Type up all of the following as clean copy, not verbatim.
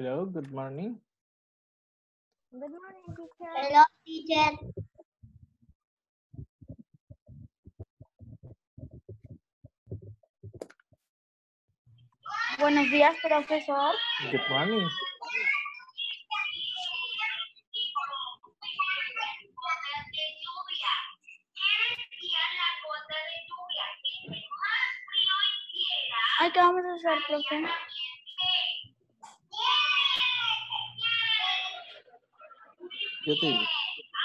Hello, good morning. Good morning, teacher. Hello, teacher. Buenos días, profesor. Good morning. Ay, ¿qué vamos a hacer, profe? Yo te digo.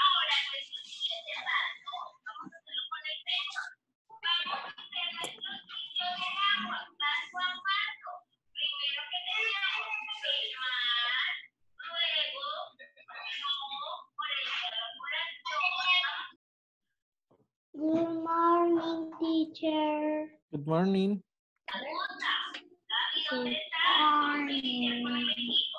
Good morning, teacher. Good morning. Good morning.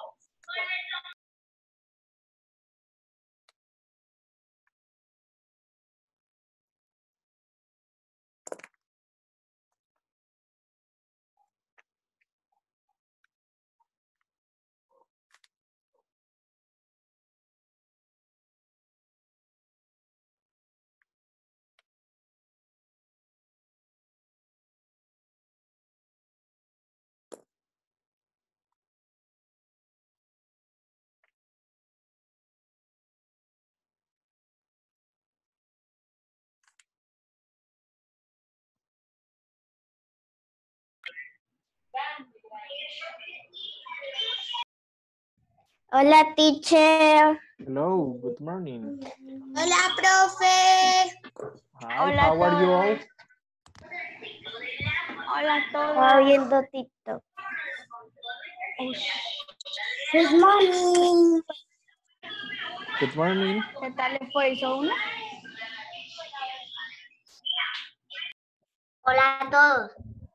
Hola, teacher. Hello, good morning. Hola, profe. Hi, Hola how are you all? Hola a todos. Estaba viendo TikTok. Good morning. Good morning. ¿Qué tal le fue? ¿Hizo una? Hola a todos.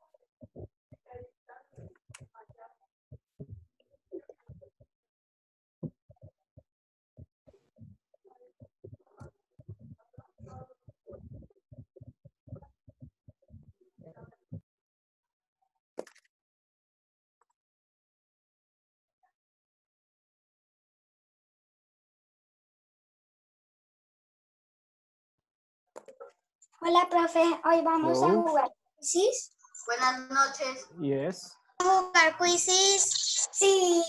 Hola, profe. Hoy vamos a Hello. jugar quizzes. Buenas noches. Yes. ¿Vamos a jugar quizzes? Sí.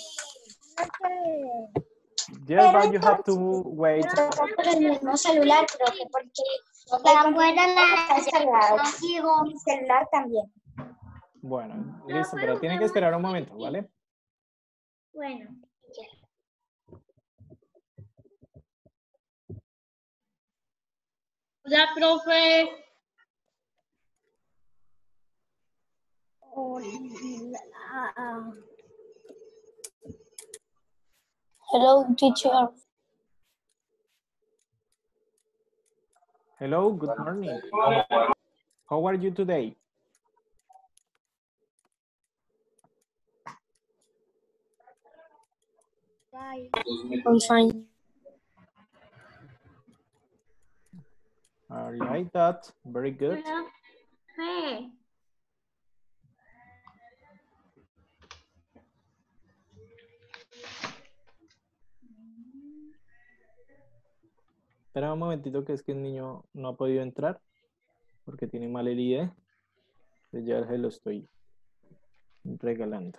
Yes, but you have to wait. Por el mismo celular, profe, porque la computadora está cargada. Mi celular también. Bueno, listo, pero tiene que esperar un momento, ¿vale? Bueno. Hola, profe. Hello, teacher. Hello, good morning. How are you today? I'm fine. All right, that very good. Hey. Espera un momentito que es que el niño no ha podido entrar porque tiene mal el ID. Entonces ya se lo estoy regalando.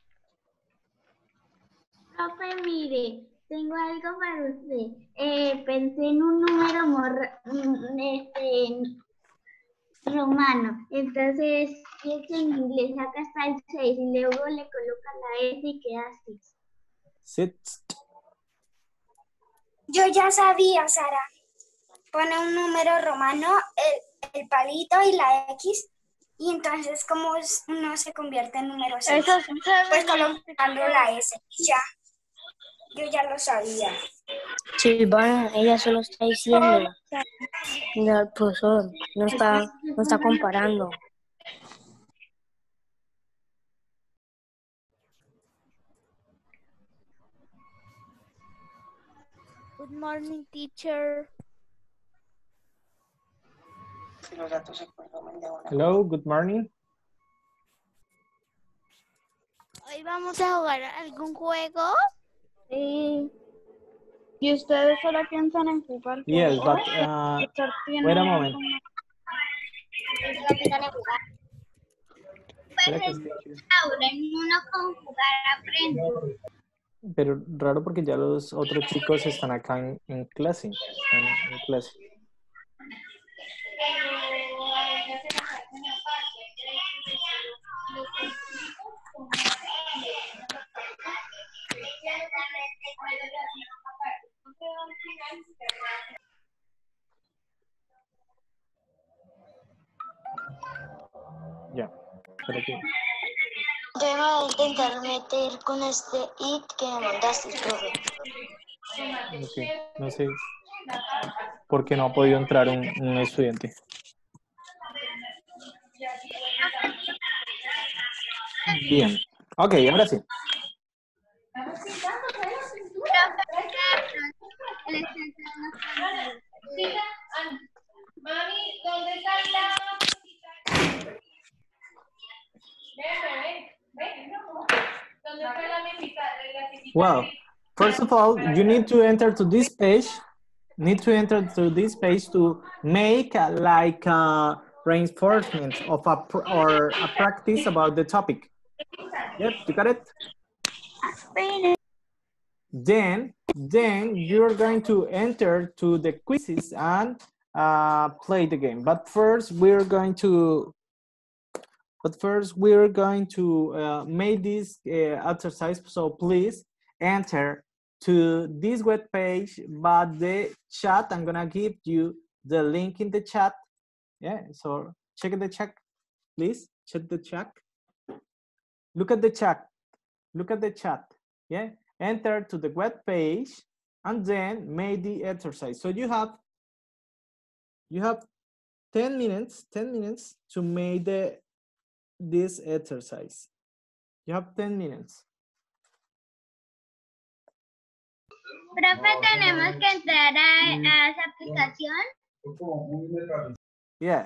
Profe, mire, tengo algo para usted. Pensé en un número romano. Entonces, piensa en inglés, acá está el 6 y luego le coloca la S y queda así. Sit. Yo ya sabía, Sara. Pone un número romano, el palito y la X, y entonces como uno se convierte en número 6. Eso sí se Pues ve. colocando la S. Ya. Yo ya lo sabía. Silvana, ella solo está diciendo, mira, el profesor no está comparando. Good morning, teacher. Hello, good morning. Hoy vamos vamos a jugar algún juego? Sí. ¿Y ustedes solo piensan en jugar? Yes, juegos? but Víctor tiene wait a moment. Espera que escuche. Ahora en uno con jugar aprendo. Pero raro porque ya los otros chicos están acá en clase. Están en clase. Ya. Espera que... Yo me voy a intentar meter con este it que me mandaste, profe. Ok, no sé por qué no ha podido entrar un estudiante. Bien. Ok, ahora sí. Mami, ¿dónde está la... Ven. ¿Dónde está la misita? Well, first of all, you need to enter to this page. Need to enter to this page to make like a reinforcement of or a practice about the topic. Yep, you got it. Then you're going to enter to the quizzes and play the game. But first, we're going to make this exercise. So please enter to this web page, but the chat, I'm gonna give you the link in the chat. Yeah, so check the chat, please. Check the chat. Look at the chat. Look at the chat. Yeah, enter to the web page and then make the exercise. So you have 10 minutes to make this exercise. You have 10 minutes. Profe, ¿tenemos que entrar a esa aplicación? Yeah.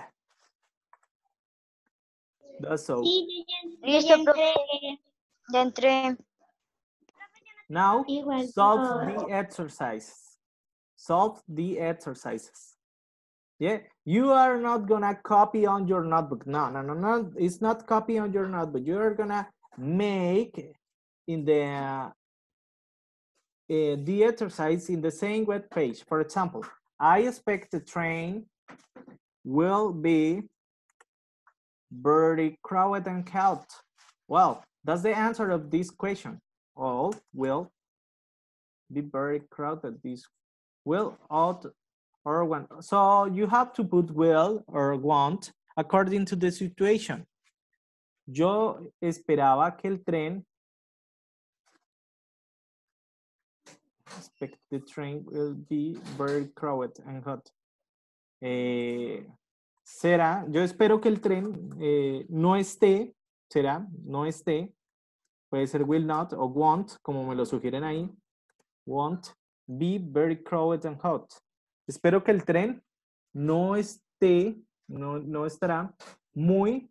That's so. Sí, Listo, profe. Ya entré. Now, Igual solve yo. the exercises. Solve the exercises. Yeah, you are not gonna copy on your notebook. No. It's not copy on your notebook. You are gonna make in the exercise in the same web page. For example, I expect the train will be very crowded and hot. Well, that's the answer of this question. All will be very crowded. This will, ought, or want. So you have to put will or want according to the situation. Yo esperaba que el tren, expect the train will be very crowded and hot. Será, yo espero que el tren no esté, será, no esté, puede ser will not o won't, como me lo sugieren ahí, won't be very crowded and hot. Espero que el tren no esté, no estará muy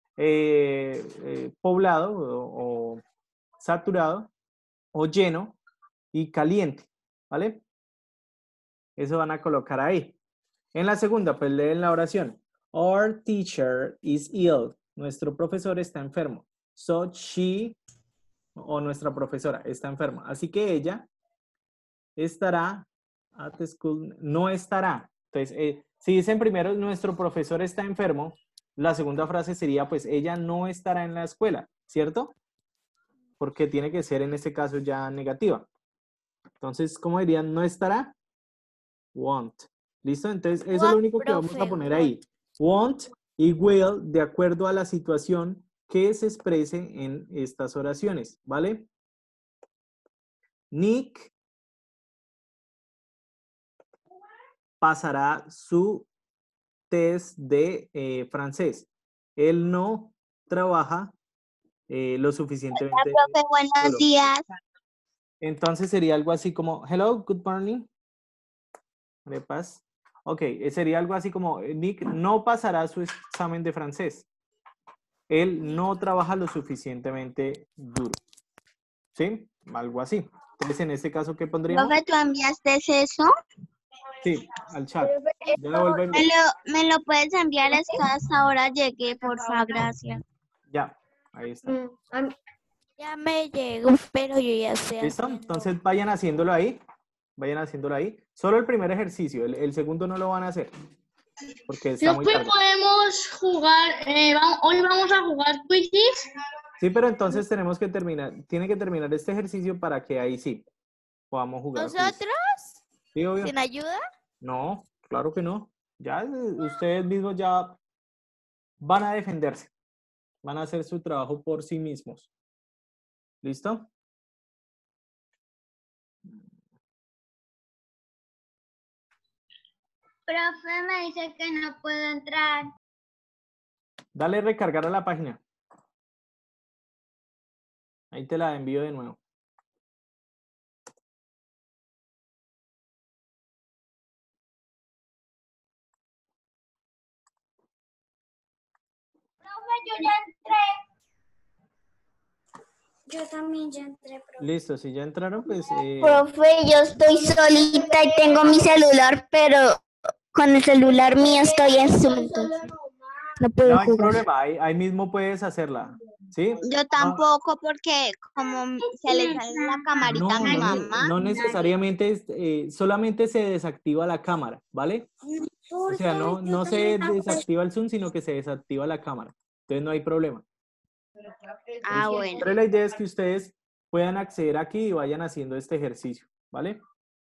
poblado o saturado o lleno y caliente, ¿vale? Eso van a colocar ahí. En la segunda, pues leen la oración. Our teacher is ill. Nuestro profesor está enfermo. So she, o nuestra profesora, está enferma. Así que ella estará at the school, no estará. Entonces, si dicen primero, nuestro profesor está enfermo, la segunda frase sería, pues ella no estará en la escuela, ¿cierto? Porque tiene que ser en este caso ya negativa. Entonces, ¿cómo dirían? ¿No estará? Won't. ¿Listo? Entonces, eso es lo único que vamos a poner ahí. Won't y will, de acuerdo a la situación que se exprese en estas oraciones, ¿vale? Nick pasará su test de francés. Él no trabaja lo suficientemente. Hola, profe, buenos días. Entonces sería algo así como, hello, good morning. ¿Me pasa? Ok, sería algo así como, Nick no pasará su examen de francés. Él no trabaja lo suficientemente duro. ¿Sí? Algo así. Entonces, en este caso, ¿qué pondríamos? Profe, ¿tú enviaste eso? Sí, al chat. Ya lo vuelvo a enviar. Me lo puedes enviar, es que hasta ahora llegué, porfa, gracias. Ya, ahí está. Ya me llegó, pero yo ya sé. ¿Listo? Entonces vayan haciéndolo ahí. Vayan haciéndolo ahí. Solo el primer ejercicio. El segundo no lo van a hacer. Porque está muy Después tarde. podemos jugar, hoy vamos a jugar quizzes. Sí, pero entonces tenemos que terminar. Tiene que terminar este ejercicio para que ahí sí podamos jugar. ¿Nosotros? Sí, obvio. ¿Sin ayuda? No, claro que no. Ya ustedes mismos ya van a defenderse. Van a hacer su trabajo por sí mismos. ¿Listo? Profe, me dice que no puedo entrar. Dale recargar a la página. Ahí te la envío de nuevo. Yo ya entré. Yo también ya entré, profe. Listo, si ya entraron, pues... Profe, yo estoy solita y tengo mi celular, pero con el celular mío estoy en Zoom. Entonces no puedo no hay jugar. problema, ahí mismo puedes hacerla. ¿Sí? Yo tampoco, porque como se le sale la camarita a mi mamá. No necesariamente, solamente se desactiva la cámara, ¿vale? O sea, no se desactiva el Zoom, sino que se desactiva la cámara. Entonces no hay problema. Ah, bueno. Pero la idea es que ustedes puedan acceder aquí y vayan haciendo este ejercicio, ¿vale?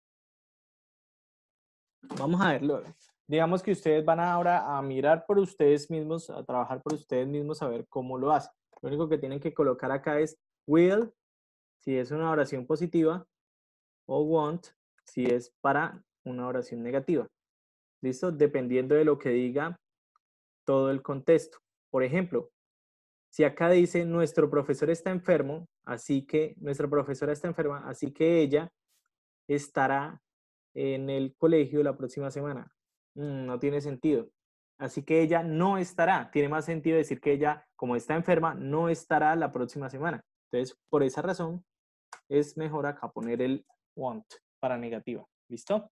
Vamos a verlo. Digamos que ustedes van ahora a mirar por ustedes mismos, a trabajar por ustedes mismos, a ver cómo lo hacen. Lo único que tienen que colocar acá es will, si es una oración positiva, o want, si es para una oración negativa. ¿Listo? Dependiendo de lo que diga todo el contexto. Por ejemplo, si acá dice nuestro profesor está enfermo, así que nuestra profesora está enferma, así que ella estará en el colegio la próxima semana. No tiene sentido. Así que ella no estará. Tiene más sentido decir que ella, como está enferma, no estará la próxima semana. Entonces, por esa razón, es mejor acá poner el want para negativa. ¿Listo?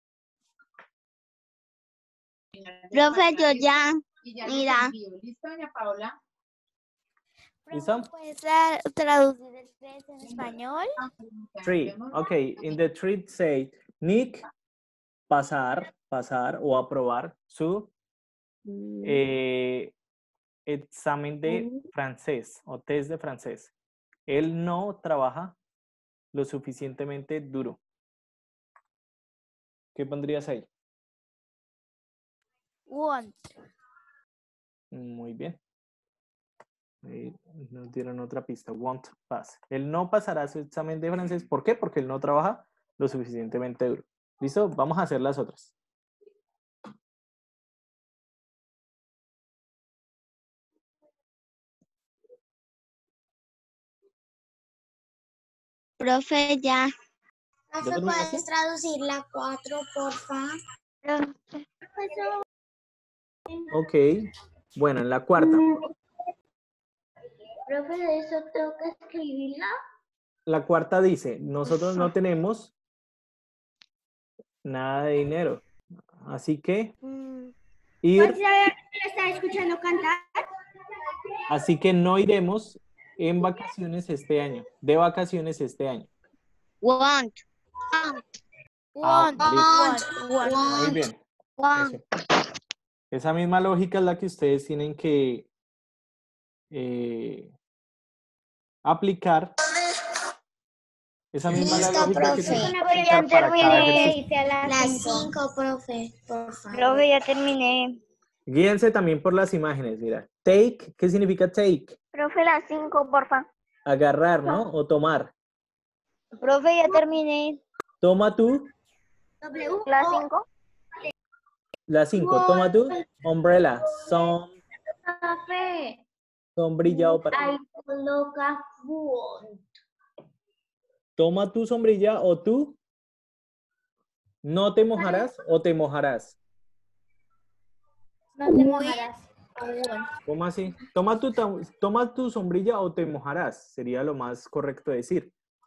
Profe, yo ya. Mira. ¿Listo, doña Paola? ¿Listo? ¿Puedes traducir el 3 en español? Three. Ok. In the treat say, Nick, pasar o aprobar su examen de francés o test de francés. Él no trabaja lo suficientemente duro. ¿Qué pondrías ahí? Want. Muy bien. Nos dieron otra pista. Won't pass. Él no pasará su examen de francés. ¿Por qué? Porque él no trabaja lo suficientemente duro. ¿Listo? Vamos a hacer las otras. Profe, ya. Profe, terminaste? ¿puedes traducir la 4, porfa? Ok. Bueno, en la cuarta. Profe, ¿de eso tengo que escribirla? La cuarta dice, nosotros no tenemos nada de dinero. Así que ir, ¿Está escuchando cantar? así que no iremos en vacaciones este año, de vacaciones este año. Want. Want. Listo. Want. Muy bien. Want. Eso. Esa misma lógica es la que ustedes tienen que aplicar. Esa misma Listo, lógica que profe. tienen que Profe, ya aplicar para cada ejercicio. terminé. Hice a Las 5, profe, porfa. Profe, ya terminé. Guíense también por las imágenes, mira. Take, ¿qué significa take? Profe, las 5, porfa. Agarrar, ¿no? O tomar. Profe, ya terminé. Toma tú, Las 5. la 5. Toma tú, umbrella, Profe, sombrilla o para. ahí coloca want. Toma tu sombrilla o tú. No te mojarás o te mojarás. No te mojarás. ¿Cómo así? Toma tu sombrilla o te mojarás. Sería lo más correcto decir.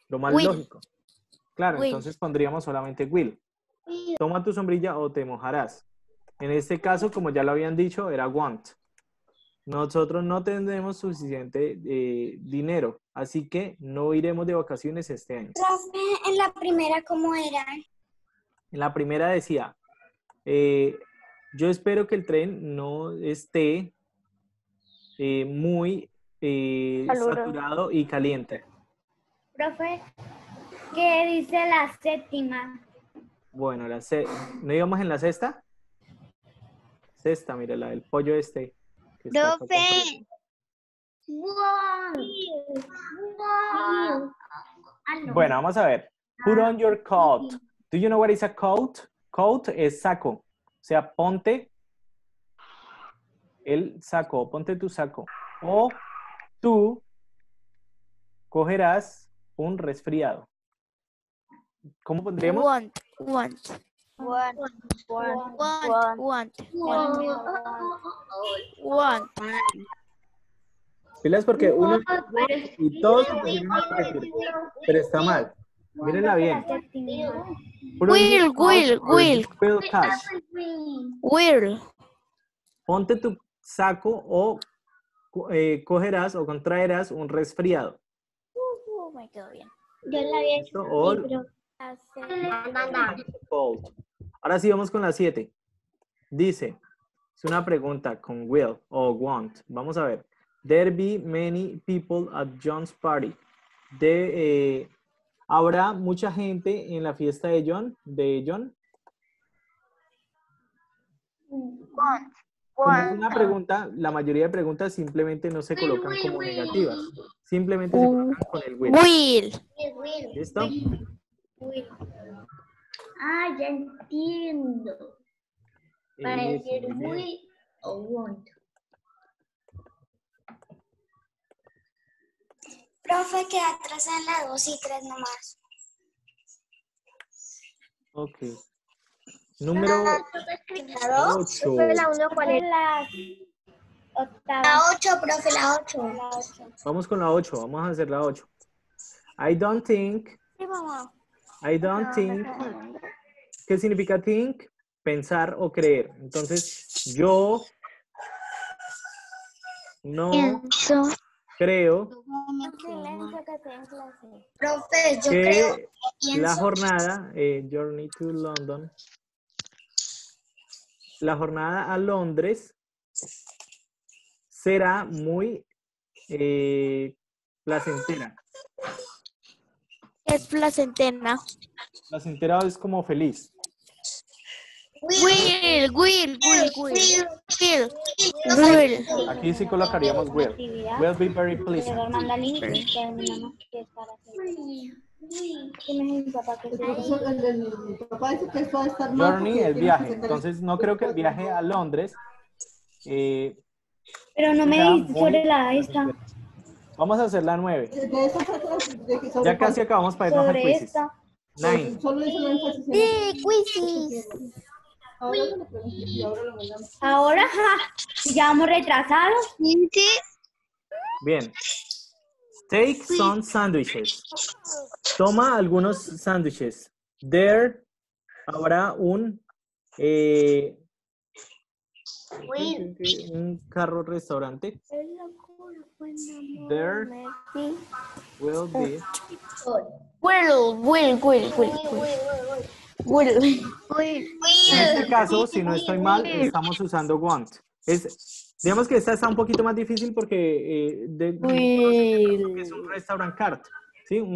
Lo más Will. lógico. Claro, Will. entonces pondríamos solamente will. Toma tu sombrilla o te mojarás. En este caso, como ya lo habían dicho, era want. Nosotros no tendremos suficiente dinero, así que no iremos de vacaciones este año. Profe, en la primera, ¿cómo era? En la primera decía, yo espero que el tren no esté muy saturado y caliente. Profe, ¿qué dice la séptima? Bueno, ¿no íbamos en la sexta? Sexta, mire, la del pollo este. Que está acá con frío. Bueno, vamos a ver. Put on your coat. Do you know what is a coat? Coat es saco. O sea, ponte el saco, ponte tu saco. O tú cogerás un resfriado. ¿Cómo pondríamos? Want. Pilas porque uno y todos se pusieron a corregir, pero está mal. Mírenla bien. Put on your coat or you will catch. Will. Ponte tu saco o cogerás o contraerás un resfriado. Me quedó bien. Yo la había ¿Listo? O cold. Ahora sí vamos con la 7. Dice, es una pregunta con will o want. Vamos a ver. There be many people at John's party. ¿Habrá mucha gente en la fiesta de John? Como es una pregunta, la mayoría de preguntas simplemente no se colocan como negativas. Simplemente se colocan con el will. ¿Listo? Ah, ya entiendo. Para Eso, decir muy bien. will o want. Profe, queda atrás en la 2 y 3 nomás. Ok. Número 8. La 1, ¿cuál es? La octava. La 8, profe, la 8. Vamos con la 8. Vamos a hacer la 8. I don't think. ¿Qué significa think? Pensar o creer. Entonces, yo no creo Profe, yo que creo, la pienso. jornada, Journey to London, la jornada a Londres será muy placentera. Es placentera. Placentera es como feliz. Will. Aquí sí colocaríamos will. Will be very pleasant. Journey, el viaje. Entonces, no creo que el viaje a Londres Pero no me será dijiste sobre muy la esta. Vamos a hacer la 9. Ya casi acabamos para irnos al Sobre quizzes. esta. 9. Ahora, ya vamos retrasados. Bien. Take some sandwiches. Toma algunos sándwiches. There habrá un carro restaurante. There will be. En este caso, si no estoy mal, estamos usando want. Digamos que esta está un poquito más difícil porque es un restaurant cart. ¿Sí? Un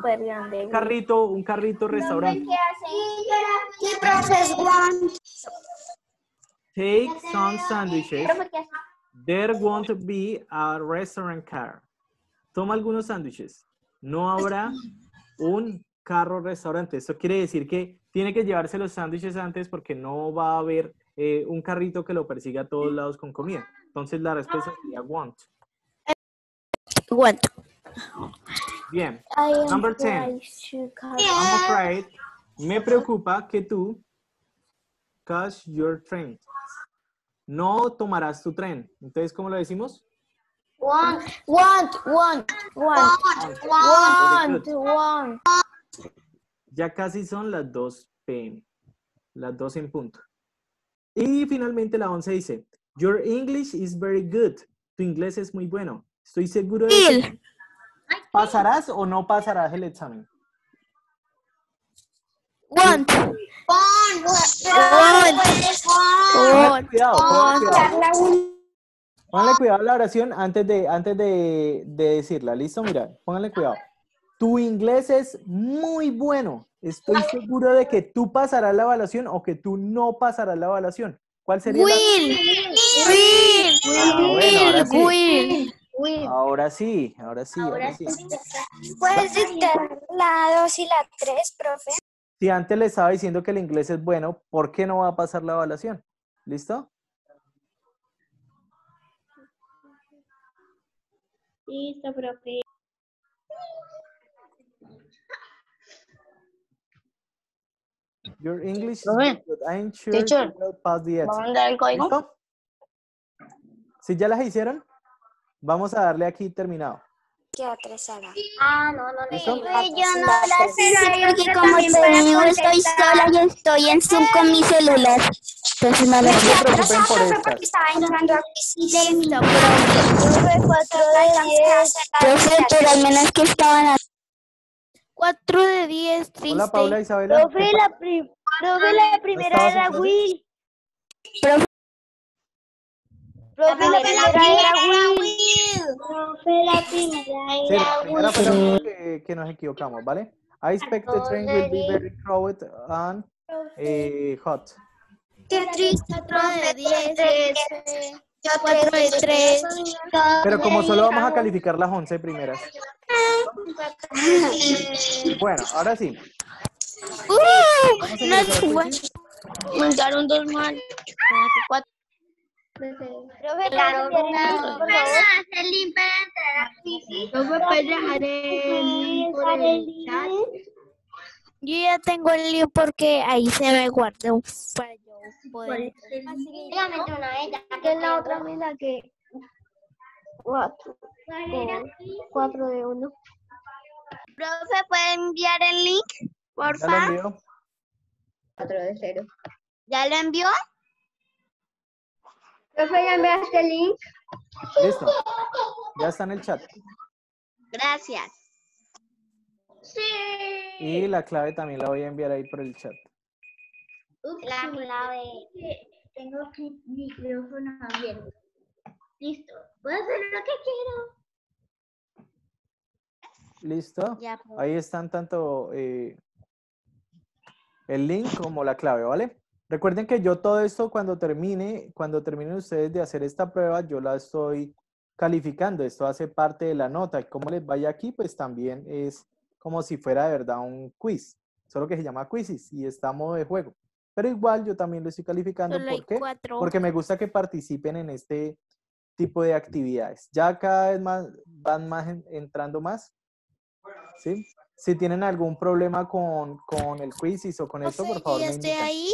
carrito restaurante. ¿Qué profe es want? Take some sandwiches. There won't be a restaurant car. Toma algunos sándwiches. No habrá un carro restaurante. Esto quiere decir que tiene que llevarse los sándwiches antes porque no va a haber un carrito que lo persiga a todos lados con comida. Entonces la respuesta sería want. Bien. Number 10. I'm afraid. Me preocupa que tú catch your train. No tomarás tu tren. Entonces, ¿cómo lo decimos? Ya casi son las 2 p.m. Las 2 en punto. Y finalmente la 11 dice, Your English is very good. Tu inglés es muy bueno. Estoy seguro de que pasarás o no pasarás el examen. Want. Póngale cuidado. Póngale cuidado a la oración antes de decirla. ¿Listo? Mira, póngale cuidado. Tu inglés es muy bueno. Estoy seguro de que tú pasarás la evaluación o que tú no pasarás la evaluación. ¿Cuál sería la? Ahora sí. Ahora sí. ¿Puedes dictar la 2 y la 3, profe? Si antes le estaba diciendo que el inglés es bueno, ¿por qué no va a pasar la evaluación? ¿Listo? Listo, profe. Your English is Profe, good. I'm sure teacher, you will pass the ¿va a exam. mandar el código? ¿Listo? Si ya las hicieron, vamos a darle aquí terminado. Queda 3 Sara. ¿Listo? Yo no las hice porque como te digo, estoy sola y estoy en Zoom con mi celular. Entonces no No las se hice. preocupen por estas. Porque estaba entrando a crisis. Listo, profe, pero al menos que estaban a 4 de 10, triste. Hola, Paula Isabela. Profe, la primera ¿Estabas en era clase? Will. Profe, Profe, la primera era Will. Profe, la Sí, primera la era primera fue la Will. única que nos equivocamos, ¿vale? I expect the train will be very crowded and hot. Qué triste, 4 de 10, Yo 4 de 3. Pero como solo vamos a calificar las 11 primeras. Bueno, ahora sí. Vamos a ingresar al quiz. Mandaron 2 mal. Profe, claro, por favor. hacer link para entrar a crisis. Profe, ¿puedes dejar el por el chat? Yo ya tengo el lío porque ahí se me guardó para yo poder. Solamente una vez, ya Que en la otra mesa que 4 de 1. Profe, ¿puede enviar el link? Ya lo Porfa. envío. 4 de 0. ¿Ya lo envió? Profe, ¿ya enviaste el link? Listo. Ya está en el chat. Gracias. Y la clave también la voy a enviar ahí por el chat. La clave. Tengo aquí micrófono abierto. Listo. Puedo hacer lo que quiero. ¿Listo? Ya, profe. Ahí están tanto el link como la clave, ¿vale? Recuerden que yo todo esto cuando terminen ustedes de hacer esta prueba, yo la estoy calificando. Esto hace parte de la nota. Y como les vaya aquí, pues también es como si fuera de verdad un quiz. Solo que se llama quizzes y está a modo de juego. Pero igual yo también lo estoy calificando. Solo hay ¿Por qué? 4. Porque me gusta que participen en este tipo de actividades. Ya cada vez más van más entrando más. ¿Sí? Si tienen algún problema con el quizzes o con esto, por favor, ¿Ya me esté indican. ahí?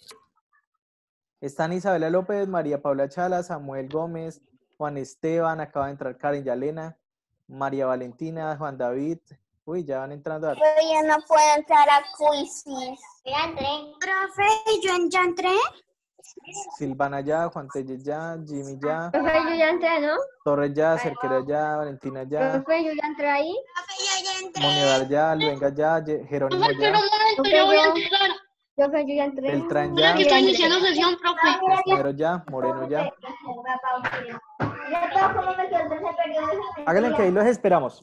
Están Isabela López, María Paula Chala, Samuel Gómez, Juan Esteban, acaba de entrar Karen Yalena, María Valentina, Juan David. Uy, ya van entrando. Pero ya no puedo entrar a quizzes. Ya entré. Profe, yo ya entré. Silvana ya, Juan Telles ya, Jimmy ya, Profe, yo ya entré, ¿no? Torres ya, Cerquera ya, Valentina ya, Profe, yo ya entré ahí. Monedal ya, Luenga ya, Jerónimo ya, Profe, yo ya entré. Beltrán ya, Está iniciando sesión, profe. Esmero ya, Moreno ya. Háganle que ahí los esperamos.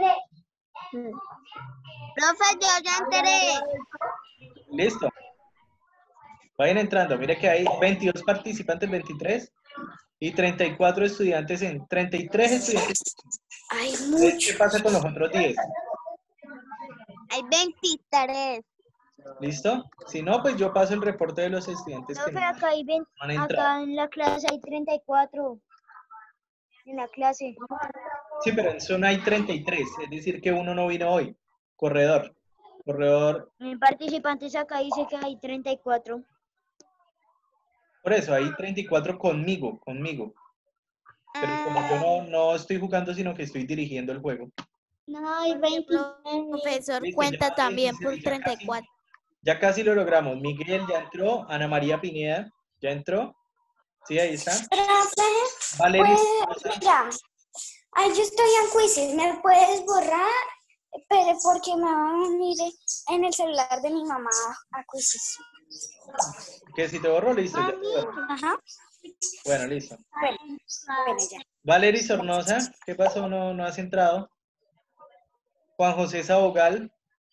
Profe, yo ya entré. Listo. Vayan entrando. Mire que hay 22 participantes, 23 y 34 estudiantes 33 estudiantes. ¿Qué pasa con los otros 10? Hay 23. ¿Listo? Si no, pues yo paso el reporte de los estudiantes que Profe, no acá hay 20. han entrado. Acá en la clase hay 34. En la clase. Sí, pero en zona hay 33, es decir que uno no vino hoy. Corredor. En participantes acá dice que hay 34. Por eso, hay 34 conmigo. Pero como yo no estoy jugando, sino que estoy dirigiendo el juego. No, hay 26. Profesor Listo, cuenta ya también 26, por 34. Ya casi lo logramos. Miguel ya entró. Ana María Pineda ya entró. Sí, ahí está. Profe, Valeria. mira, ay, yo estoy en quizzes, ¿me puedes borrar? Pero porque me va a venir en el celular de mi mamá a quizzes. Que si te borro, listo. Ya te borro. Ajá. Bueno, listo. Bueno, ya. Valery Sornosa, ¿qué pasó? No has entrado. Juan José Sabogal.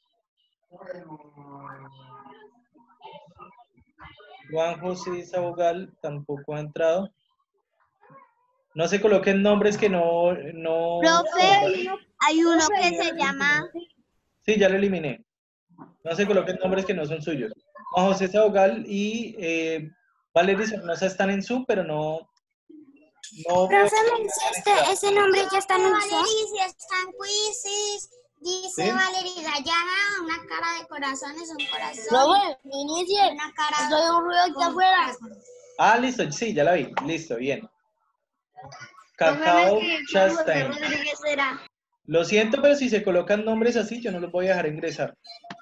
Juan José Sabogal tampoco ha entrado. No se coloquen nombres que no. Profe, hay uno que se llama. Sí, ya lo eliminé. No se coloquen nombres que no son suyos. Juan José Sabogal y Valery Sornosa están en Zoom, pero no. Profe, me dice ese nombre ya está en el Zoom. Si están quizzes, dice ¿Sí? Valeria Dayana, una cara de corazones, un corazón. Profe, inicie. Una cara. Soy un ruido aquí afuera. Ah, listo, sí, ya la vi. Listo, bien. Cacao Chastain. Lo siento, pero si se colocan nombres así, yo no los voy a dejar ingresar.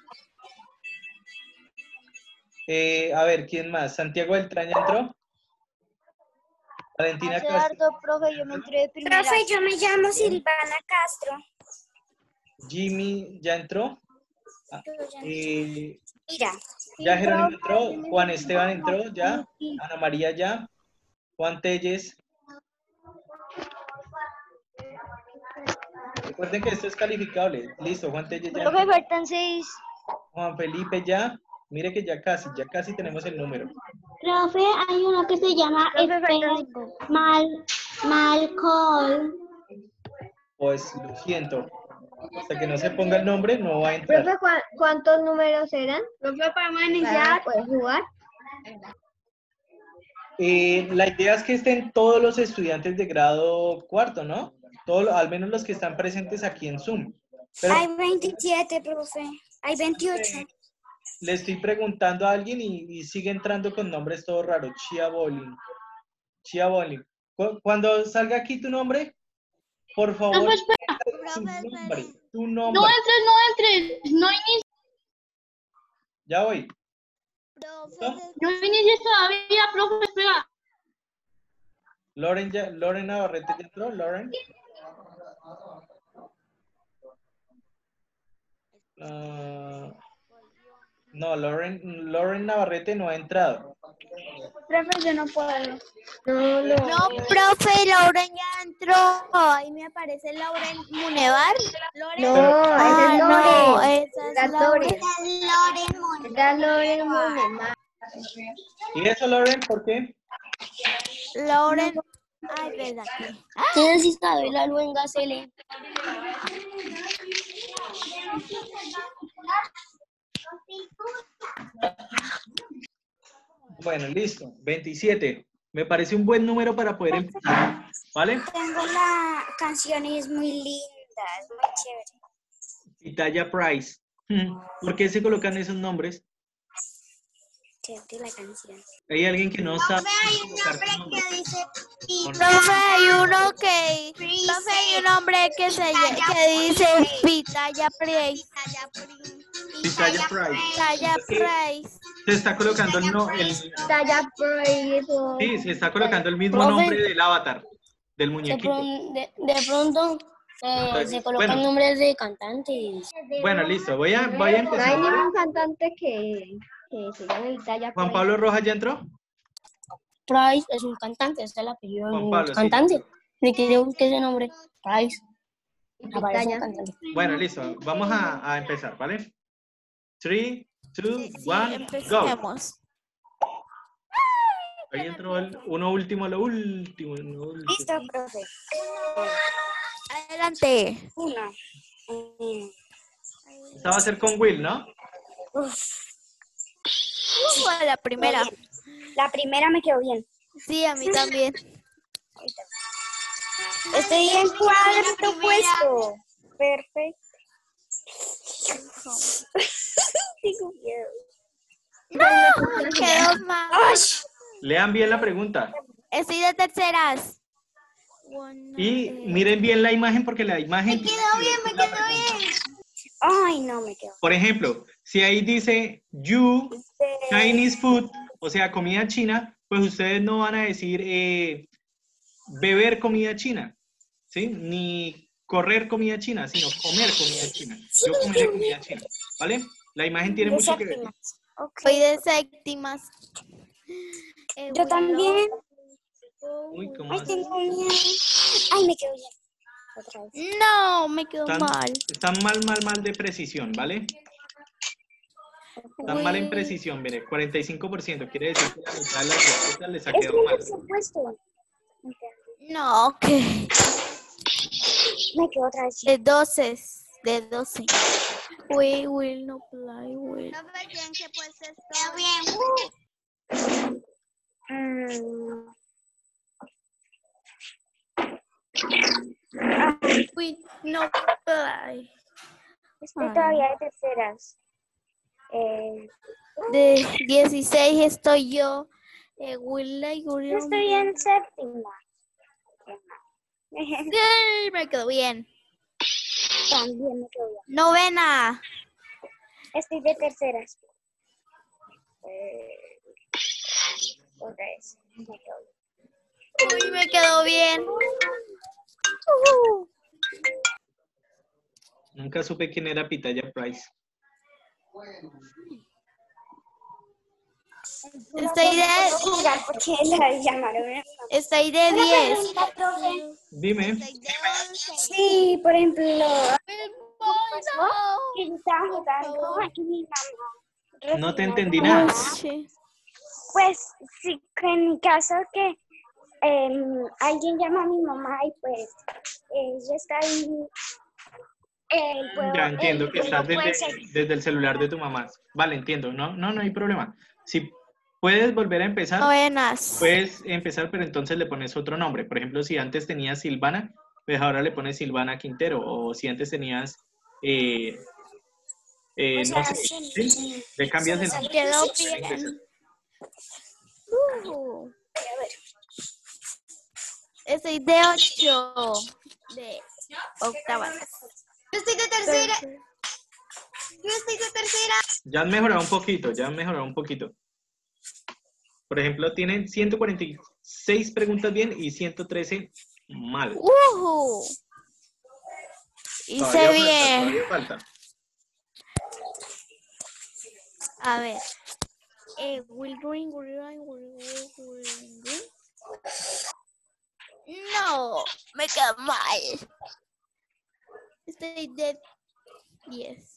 A ver, ¿quién más? Santiago Beltrán ya entró. Valentina Hace Castro. harto, profe, yo me entré de primera. Profe, yo me llamo Silvana Castro. Jimmy ya entró. Mira, Ya Jerónimo entró. Juan Esteban entró ya. Ana María ya. Juan Telles. Recuerden que esto es calificable. Listo, Juan Telles ya. Profe, faltan 6. Juan Felipe ya. Mire que ya casi tenemos el número. Profe, hay uno que se llama Malcolm. Pues lo siento. Hasta que no se ponga el nombre, no va a entrar. Profe, ¿cuántos números eran? Profe, podemos iniciar. ¿Puedes jugar? La idea es que estén todos los estudiantes de grado cuarto, ¿no? Al menos los que están presentes aquí en Zoom. Pero hay 27, profe. Hay 28. le estoy preguntando a alguien y sigue entrando con nombres todo raros. Chia Bowling. Cuando salga aquí tu nombre, por favor, tu nombre. No entres, no inicies. Ya voy. No inicies todavía, profe, espera. Loren Navarrete ya entró. Loren. No, Loren Navarrete no ha entrado. Profe, yo no puedo. No, profe, Lauren ya entró. Ahí me aparece Lauren Munevar. No, Esa es Lauren. Loren Munevar. ¿Y eso, Loren? ¿Por qué? Lauren. Ay, verdad. ¿Quién es Isabela Luenga Cele? Bueno, listo. 27. Me parece un buen número para poder empezar. ¿Vale? Tengo la canción y es muy linda, es muy chévere. Pitaya Price. ¿Por qué se colocan esos nombres? Chévere la canción. Hay alguien que no sabe. Profe, hay uno que. Profe, hay un hombre que dice Pitaya Price. Pitaya Price. Pitaya Price. Se está colocando Sí, se está colocando el mismo Profe. nombre del avatar, del muñequito. De pronto se colocan Bueno. nombres de cantantes. Bueno, listo. Voy a No hay empezar. ¿vale? ningún cantante que se llame Vitaya. Juan Pablo Rojas ya entró. Price es un cantante, es el apellido de Juan un Pablo, sí. cantante. Ni que yo busque ese nombre. Price. Aparece Pitaya. un cantante. Bueno, listo. Vamos a empezar, ¿vale? 3, 2, Sí, 1, go. empecemos. Ahí entró uno último, lo último. Listo, profe. Adelante. 1. Esta va a ser con Will, ¿no? La primera. La primera me quedó bien. Sí, a mí también. Estoy en cuarto puesto. Perfecto. Tengo miedo. Quedó mal. ¡Ay! Lean bien la pregunta. Estoy de terceras. Y miren bien la imagen porque la imagen... Me quedó bien. Ay, no me quedó. Por ejemplo, si ahí dice you Chinese food, o sea, comida china, pues ustedes no van a decir beber comida china, ¿sí? Ni correr comida china, sino comer comida china. Yo comeré comida china, ¿vale? La imagen tiene mucho que ver. Soy de séptimas. Yo también. Uy, ¿cómo Ay, así? tengo miedo. Ay, me quedó bien. Otra vez. No, me quedó mal. Están mal de precisión, ¿vale? Están mal en precisión, mire, 45%, quiere decir que la mitad de las respuestas les ha quedado mal. Supuesto. No, ok. Me quedó otra vez. De 12. De 12. We will not play with. No me digan que pues esto. We no play. Estoy todavía de terceras. De 16 estoy yo. Yo estoy en séptima. Sí, me quedó bien. También me quedó bien. Novena. Estoy de terceras. Otra vez. Me quedó bien. Uy, me quedó bien. Nunca supe quién era Pitaya Price. Estoy de 10. Dime. Sí, por ejemplo, que yo estaba jugando aquí mi mamá. No te entendí nada. Pues sí, que en mi caso que alguien llama a mi mamá y pues ella está ahí. Ya entiendo que estás desde el celular de tu mamá. Vale, entiendo. No hay problema. Si puedes volver a empezar, Novenas. puedes empezar, pero entonces le pones otro nombre. Por ejemplo, si antes tenías Silvana, pues ahora le pones Silvana Quintero. O si antes tenías, no sé, ¿sí? Le cambias el nombre. Quedó bien. Estoy de 8. De octava. Yo estoy de tercera. Ya han mejorado un poquito, Por ejemplo, tienen 146 preguntas bien y 113 mal. Hice bien. Todavía falta. A ver. No, me queda mal. Estoy de 10.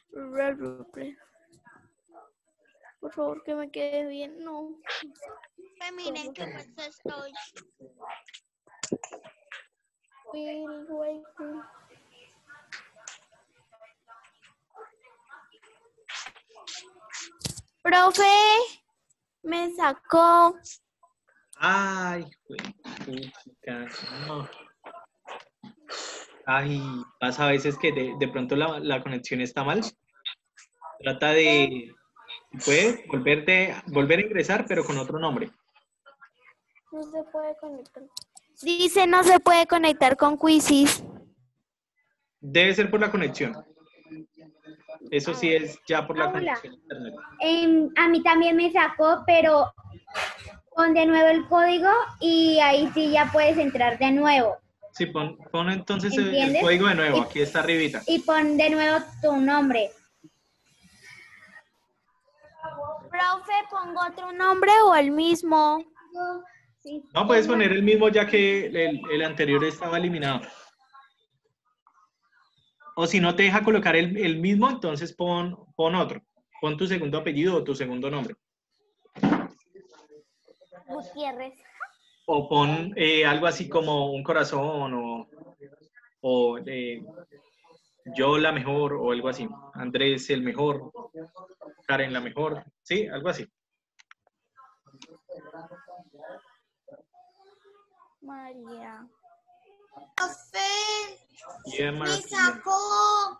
Por favor, que me quede bien. No. Miren que pues estoy. Profe, me sacó. Ay, puchica, no. Ay, pasa a veces que de pronto la conexión está mal. Trata de, puedes volver a ingresar, pero con otro nombre. No se puede conectar. Dice no se puede conectar con Quizzes. Debe ser por la conexión. Eso sí es ya por la conexión a internet. A mí también me sacó, pero pon de nuevo el código y ahí sí ya puedes entrar de nuevo. Sí, pon entonces el código de nuevo, aquí está arribita. Y pon de nuevo tu nombre. Profe, ¿pongo otro nombre o el mismo? No, puedes poner el mismo ya que el anterior estaba eliminado. O si no te deja colocar el mismo, entonces pon otro. Pon tu segundo apellido o tu segundo nombre. Gutiérrez. O pon algo así como un corazón o yo la mejor o algo así. Andrés el mejor. Karen la mejor. Sí, algo así. María. Profe, me sacó.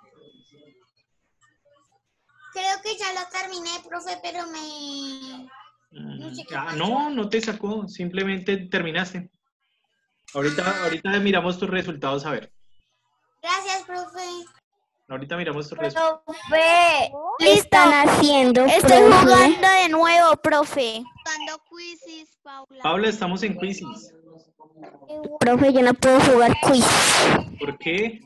Creo que ya lo terminé, profe, pero no sé qué pasó. No te sacó, simplemente terminaste. Ahorita miramos tus resultados, a ver. Gracias, profe. Ahorita miramos tus resultados. Profe, ¿qué están haciendo, Estoy profe? jugando de nuevo, profe. Jugando quizzes, Paula. Paula, estamos en quizzes. Profe, yo no puedo jugar quiz. ¿Por qué?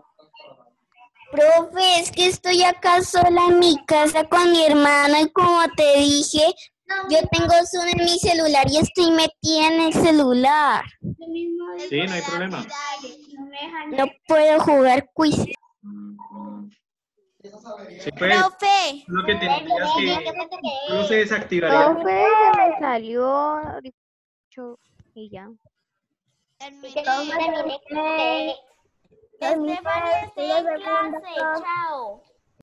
Profe, es que estoy acá sola en mi casa con mi hermano y como te dije, yo tengo Zoom en mi celular y estoy metida en el celular. Sí, no hay problema. No puedo jugar quiz. Sí, pues, Profe. lo que tendrías que solo se desactivaría. Profe, se me salió y ya. Estefany, estoy en clase. Chao.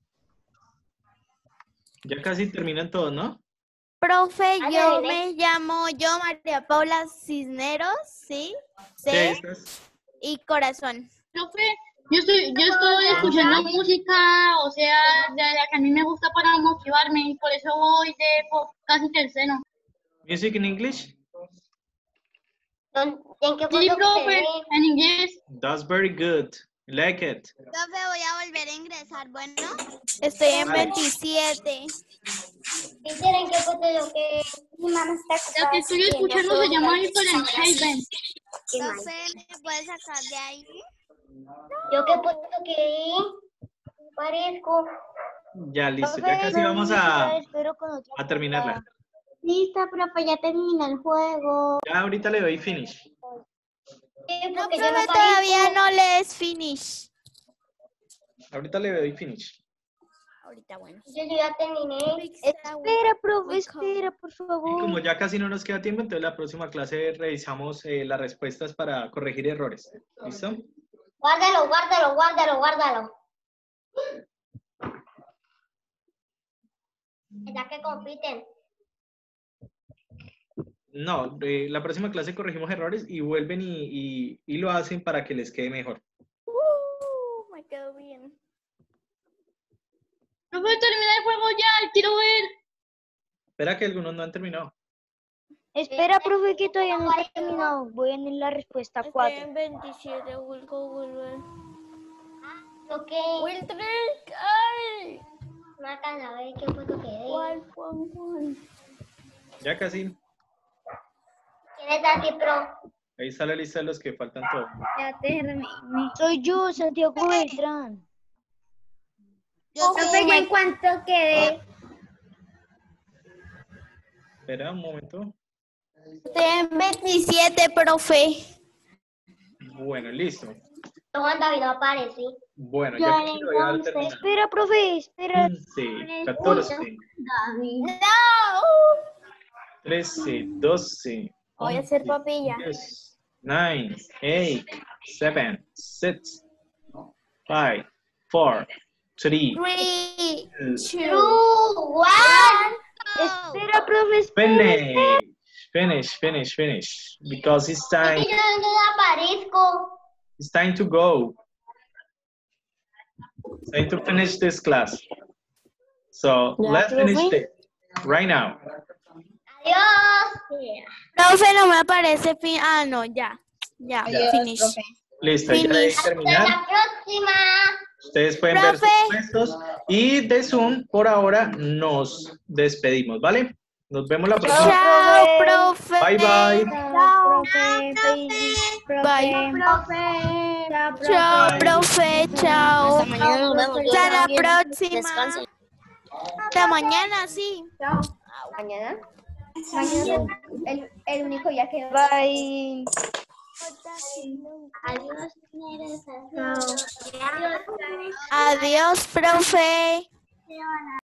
Ya casi terminan todos, ¿no? Profe, yo me llamo María Paula Cisneros, ¿sí? Sí, C estás. y corazón. Profe, yo estoy escuchando música, o sea, de la que a mí me gusta para motivarme y por eso voy de casi tercero. Music in English? Sí, profe, en inglés. That's very good. I like it. Profe, voy a volver a ingresar, bueno. Estoy en 27. ¿En qué foto lo que mi mamá está La que estoy escuchando se llama Different Haven. Profe, ¿me puedes sacar de ahí? Yo qué foto que parezco. Ya, listo. Ya casi vamos a terminarla. Lista, profe, ya termina el juego. Ya ahorita le doy finish. No, profe, todavía no lees finish. Ahorita le doy finish. Ahorita, bueno. Yo ya terminé. Espera, profe, espera, por Y favor. como ya casi no nos queda tiempo, entonces la próxima clase revisamos las respuestas para corregir errores. ¿Listo? Guárdalo, guárdalo, guárdalo, guárdalo. Ya que compiten. No, la próxima clase corregimos errores y vuelven y lo hacen para que les quede mejor. Me quedó bien. Profe, termina el juego ya, quiero ver. Espera que algunos no han terminado. Espera, profe, que todavía no he terminado. Voy en la respuesta 4. Estoy en 27, Will volver. Ok. Will Trick, ay. Marcan a ver qué foto quedé. ¿Cuál? Ya casi. ¿Quién está aquí, pro? Ahí está la lista de los que faltan todos. Ya terminé. Soy yo, Santiago Beltrán. Profe, ¿ya en cuánto quedé? Espera un momento. Estoy en 27, profe. Bueno, listo. Juan David no aparece. Bueno, ya casi lo voy a dar terminado. Espera, profe, espera. 15, 14, No. 13, 12. Voy a hacer papilla. 10, 9, 8, 7, 6, 5, 4, 3, 3, 2, 1. Espera, profe, espera. Finish. Because it's time. Yo no aparezco. It's time to go. It's time to finish this class. So let's finish it right now. Adiós. profe, no me aparece fin. Ah, no, ya. Ya, finish. Listo, ya de Hasta terminar. la próxima. Ustedes pueden ver sus Profe. puestos. Y de Zoom, por ahora, nos despedimos, ¿vale? Nos vemos la próxima. Chao, profe. Bye, bye. Chao, Bye. profe. Chao, profe. Chao. Hasta mañana nos vemos. Hasta la próxima. Descansen. Hasta mañana, sí. Mañana. Mañana el único día que Bye. Adiós. Adiós, profe.